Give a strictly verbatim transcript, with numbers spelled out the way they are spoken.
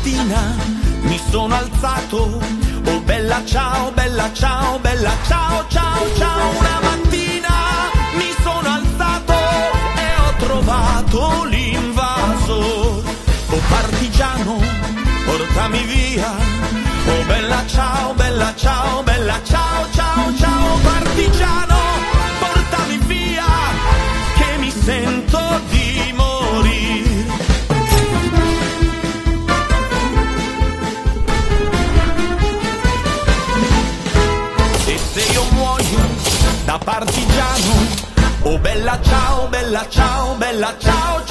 mattina mi sono alzato, oh bella ciao, bella ciao, bella ciao, ciao, ciao. Una mattina mi sono alzato e ho trovato l'invaso. Oh partigiano, portami via, oh bella ciao, bella ciao, bella ciao, ciao, ciao. Partigiano, portami via, che mi sento di morire. E se io muoio da partigiano, oh bella ciao, bella ciao, bella ciao,